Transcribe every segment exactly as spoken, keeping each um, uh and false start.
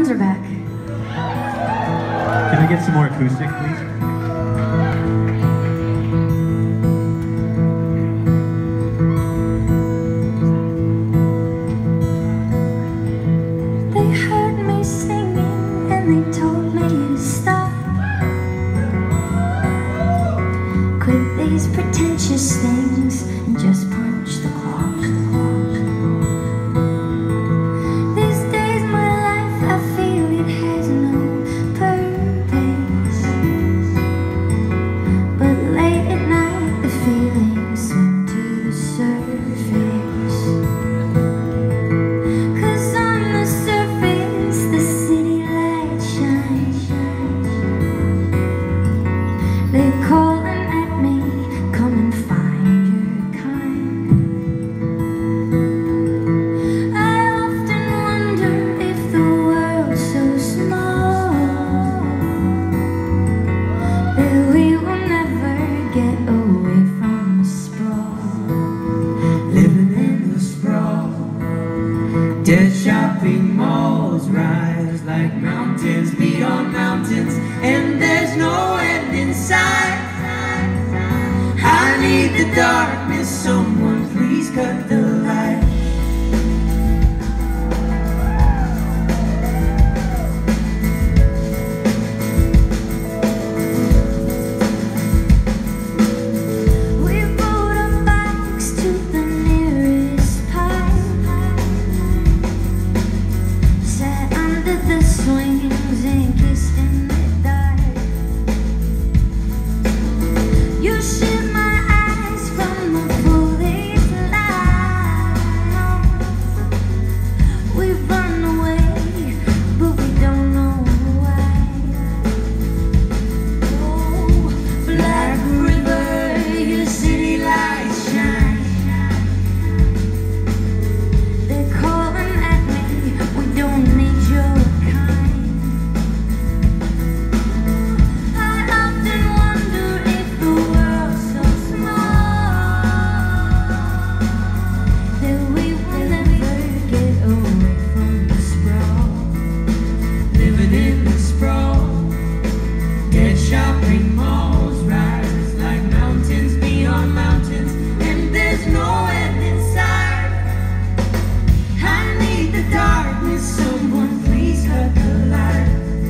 drums are back. Can I get some more acoustic, please? They heard me singing and they told me to stop. Quit these pretentious things and just punch the clock. These days my life, I feel it has no purpose. But late at night the feelings swim to the surface. Cause on the surface the city lights shine. They calling at me, come and find your kind. I often wonder if the world's so small that we will never get away from the sprawl. Living in the sprawl, dead shopping malls rise like mountains beyond mountains, and there's no end in sight. I need the darkness, someone please cut the light. We rode our bikes to the nearest pipe, sat under the swings and kissed in the dark. You shield my eyes from the police light. We run away, but we don't know why. Oh, Black River, your city lights shine. They're calling at me, we don't need your kind. I often wonder if the world's so small that we will never get away from the sprawl. Living in the sprawl, dead shopping malls rise like mountains beyond mountains, and there's no end in sight. I need the darkness, someone please cut the light.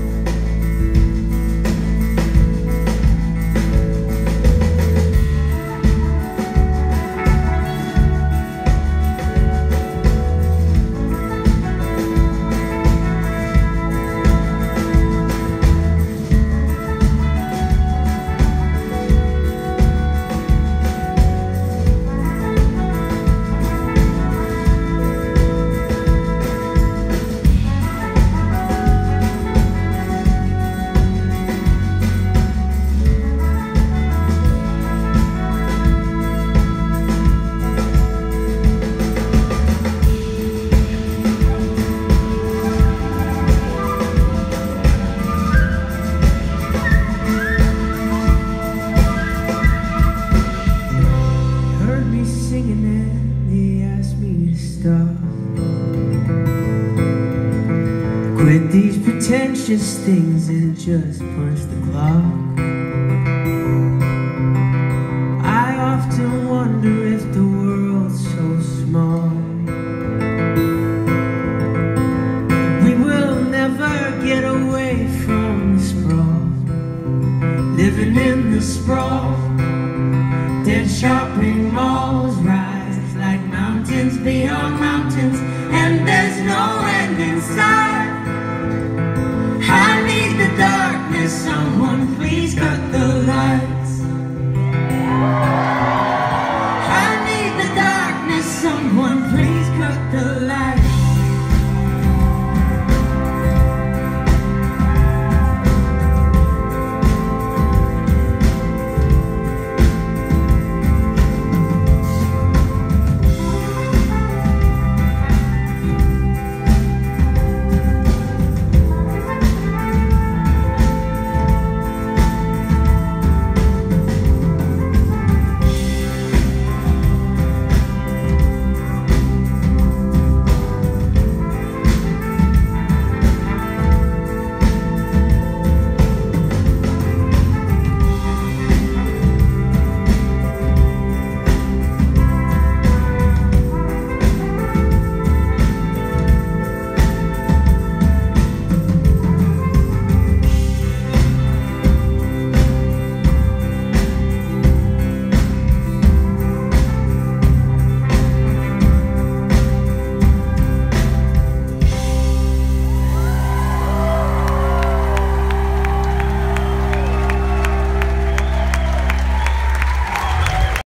Heard me singing and they asked me to stop. Quit these pretentious things and just punch the clock. I often wonder